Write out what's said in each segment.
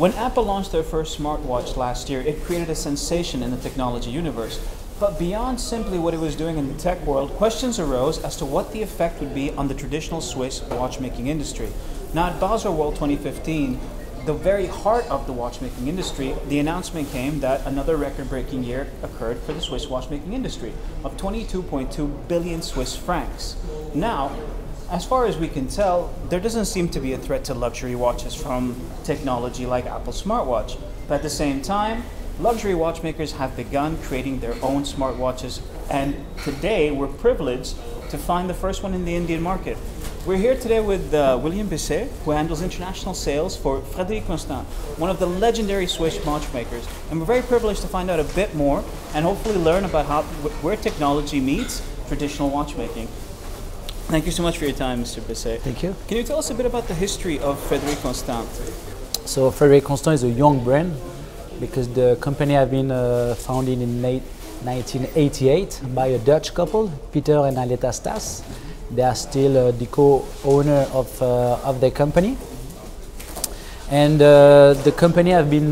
When Apple launched their first smartwatch last year, it created a sensation in the technology universe. But beyond simply what it was doing in the tech world, questions arose as to what the effect would be on the traditional Swiss watchmaking industry. Now at Basel World 2015, the very heart of the watchmaking industry, the announcement came that another record-breaking year occurred for the Swiss watchmaking industry of 22.2 billion Swiss francs. Now, as far as we can tell, there doesn't seem to be a threat to luxury watches from technology like Apple's smartwatch. But at the same time, luxury watchmakers have begun creating their own smartwatches, and today we're privileged to find the first one in the Indian market. We're here today with Williams Besse, who handles international sales for Frederique Constant, one of the legendary Swiss watchmakers. And we're very privileged to find out a bit more and hopefully learn about where technology meets traditional watchmaking. Thank you so much for your time, Mr. Besse. Thank you. Can you tell us a bit about the history of Frederique Constant? So Frederique Constant is a young brand because the company has been founded in 1988 by a Dutch couple, Peter and Aletta Stas. They are still the co-owner of the company, and the company has been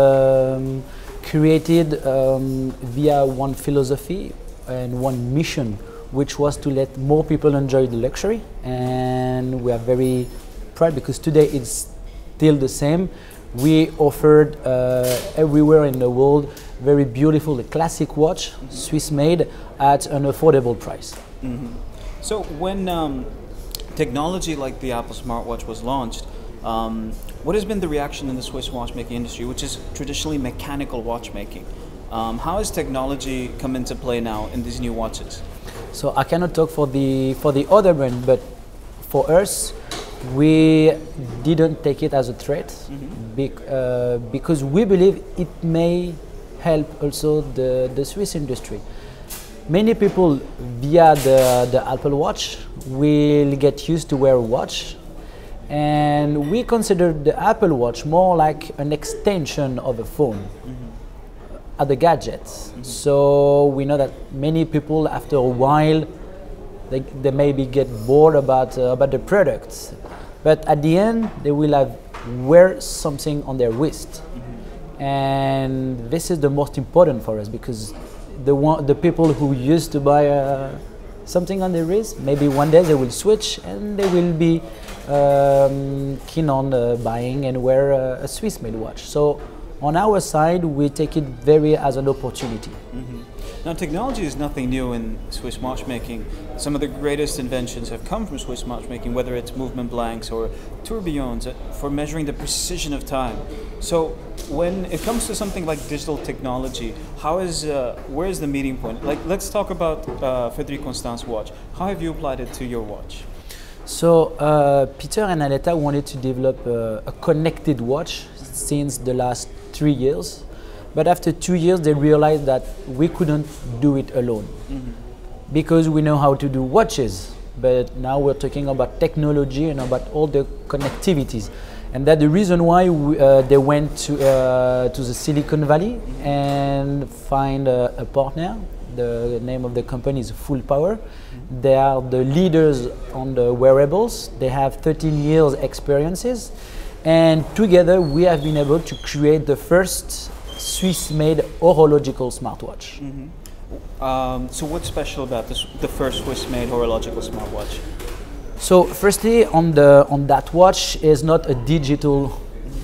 created via one philosophy and one mission, which was to let more people enjoy the luxury. And we are very proud because today it's still the same. We offered everywhere in the world very beautiful classic watch, Swiss made, at an affordable price. Mm-hmm. So when technology like the Apple smartwatch was launched, what has been the reaction in the Swiss watchmaking industry, which is traditionally mechanical watchmaking? How has technology come into play now in these new watches? So I cannot talk for the other brand, but for us, we didn't take it as a threat, because we believe it may help also the Swiss industry. Many people via the Apple Watch will get used to wear a watch, and we consider the Apple Watch more like an extension of a phone, other gadgets. So we know that many people after a while they maybe get bored about the products, but at the end they will have wear something on their wrist, and this is the most important for us because the people who used to buy something on their wrist, maybe one day they will switch and they will be keen on buying and wear a Swiss-made watch. So on our side, we take it very as an opportunity. Now, technology is nothing new in Swiss watchmaking. Some of the greatest inventions have come from Swiss watchmaking, whether it's movement blanks or tourbillons for measuring the precision of time. So when it comes to something like digital technology, where is the meeting point? Like, let's talk about Frederique Constant's watch. How have you applied it to your watch? So Peter and Aletta wanted to develop a connected watch since the last 3 years. But after 2 years, they realized that we couldn't do it alone, because we know how to do watches. But now we're talking about technology and about all the connectivities. And that's the reason why they went to the Silicon Valley and find a partner. The name of the company is Full Power. They are the leaders on the wearables. They have 13 years experiences. And together we have been able to create the first Swiss-made horological smartwatch. So what's special about the first Swiss-made horological smartwatch? So firstly, on that watch is not a digital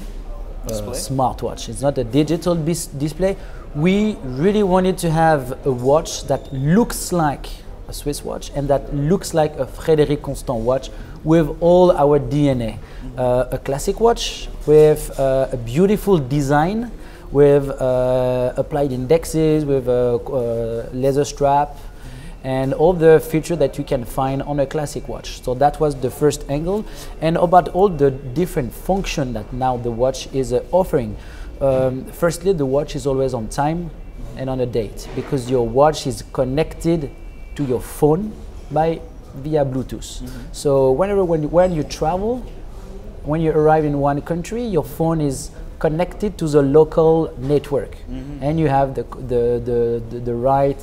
smartwatch. It's not a digital display. We really wanted to have a watch that looks like a Swiss watch and that looks like a Frederique Constant watch with all our DNA. A classic watch with a beautiful design, with applied indexes, with a leather strap, and all the features that you can find on a classic watch. So that was the first angle. And about all the different functions that now the watch is offering. Firstly, the watch is always on time and on a date, because your watch is connected to your phone via Bluetooth. So when you travel, when you arrive in one country, your phone is connected to the local network, and you have the right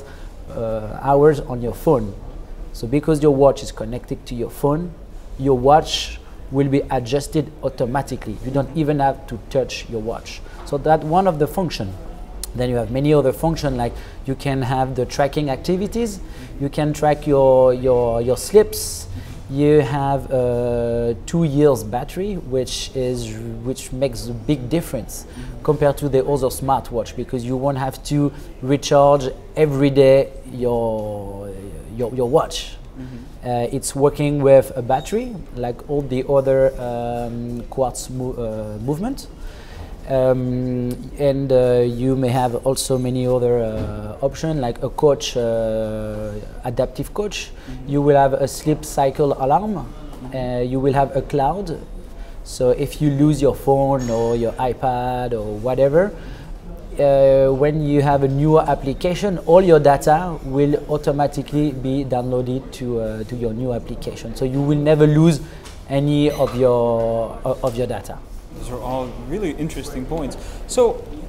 hours on your phone. So because your watch is connected to your phone, your watch will be adjusted automatically. You don't even have to touch your watch. So that's one of the functions. Then you have many other functions, like you can have the tracking activities, you can track your slips, you have 2 years battery, which makes a big difference compared to the other smartwatch, because you won't have to recharge every day your watch. It's working with a battery like all the other quartz movement. And you may have also many other options, like a coach, adaptive coach. You will have a sleep cycle alarm. You will have a cloud. So if you lose your phone or your iPad or whatever, when you have a newer application, all your data will automatically be downloaded to your new application. So you will never lose any of your data. Those are all really interesting points. So,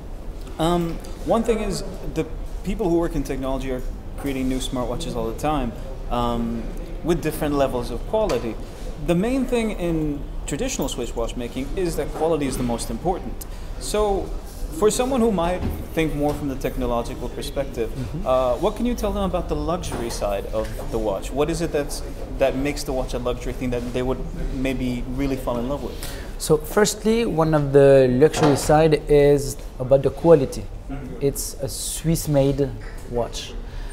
one thing is, the people who work in technology are creating new smartwatches all the time with different levels of quality. The main thing in traditional Swiss watchmaking is that quality is the most important. So, for someone who might think more from the technological perspective, what can you tell them about the luxury side of the watch? What is it that makes the watch a luxury thing that they would maybe really fall in love with? So firstly, one of the luxury side is about the quality. It's a Swiss-made watch.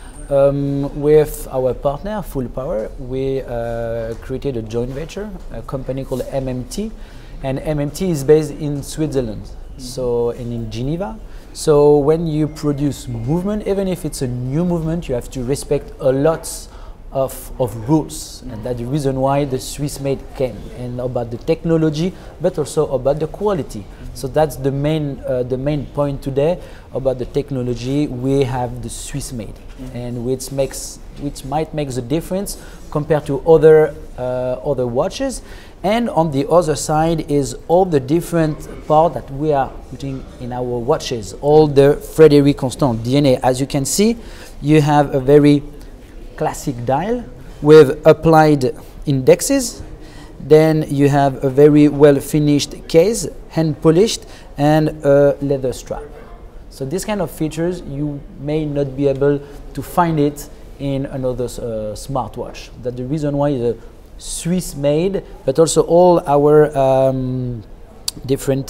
With our partner, Full Power, we created a joint venture, a company called MMT, and MMT is based in Switzerland, so and in Geneva. So when you produce movement, even if it's a new movement, you have to respect a lot of rules, and that's the reason why the Swiss made came, and about the technology, but also about the quality. So that's the main point today about the technology. We have the Swiss made, and which might make the difference compared to other watches. And on the other side is all the different parts that we are putting in our watches, all the Frederique Constant DNA. As you can see, you have a very classic dial with applied indexes. Then you have a very well finished case, hand polished, and a leather strap. So these kind of features you may not be able to find it in another smartwatch. That's the reason why the Swiss made, but also all our different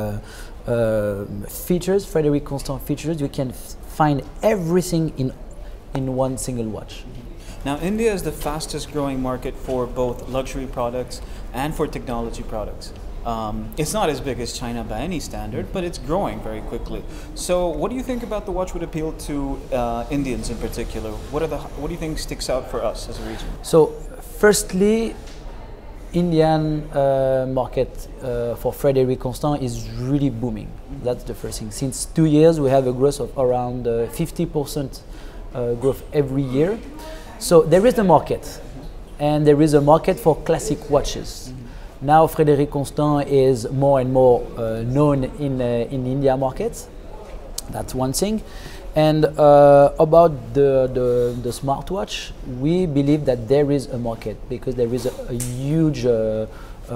features, Frederique Constant features, you can find everything in one single watch. Now, India is the fastest growing market for both luxury products and for technology products. It's not as big as China by any standard, but it's growing very quickly. So what do you think about the watch would appeal to Indians in particular? What do you think sticks out for us as a region? So firstly, Indian market for Frederique Constant is really booming. That's the first thing. Since 2 years, we have a growth of around 50% growth every year. So there is a market, and there is a market for classic watches. Now Frederique Constant is more and more known in India markets. That's one thing. And about the smartwatch, we believe that there is a market, because there is a huge, a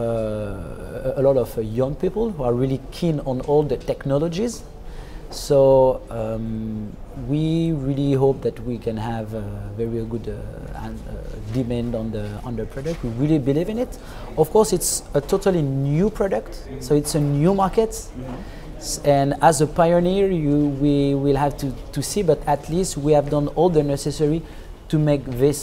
lot of young people who are really keen on all the technologies. So we really hope that we can have a very good demand on the product. We really believe in it. Of course, it's a totally new product, so it's a new market. And as a pioneer, we will have to see, but at least we have done all the necessary to make this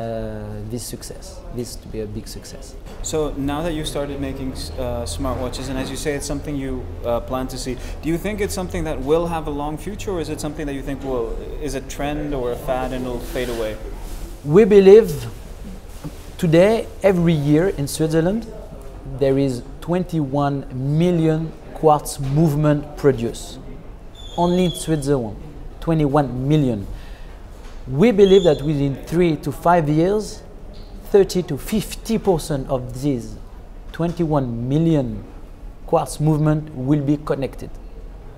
to be a big success. So now that you started making smartwatches, and as you say, it's something you plan to see, do you think it's something that will have a long future, or is it something that you think is a trend or a fad and it'll fade away? We believe today, every year in Switzerland, there is 21 million quartz movement produced. Only in Switzerland, 21 million. We believe that within 3 to 5 years, 30 to 50% of these 21 million quartz movement will be connected.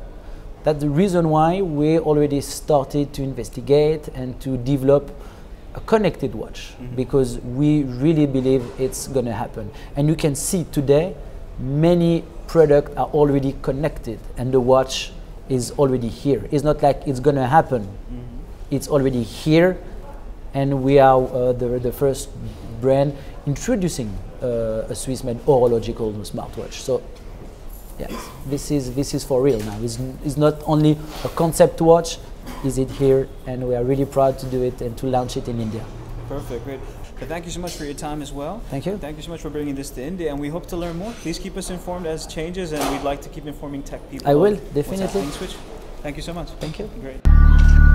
That's the reason why we already started to investigate and to develop a connected watch, because we really believe it's going to happen. And you can see today many products are already connected, and the watch is already here. It's not like it's going to happen. It's already here, and we are the first brand introducing a Swiss-made horological smartwatch. So yes, this is for real now. It's not only a concept watch. Is it here, and we are really proud to do it and to launch it in India. Perfect, great. But thank you so much for your time as well. Thank you. Thank you so much for bringing this to India, and we hope to learn more. Please keep us informed as changes, and we'd like to keep informing tech people. I will, what's definitely. happening in Switch. Thank you so much. Thank you. Great.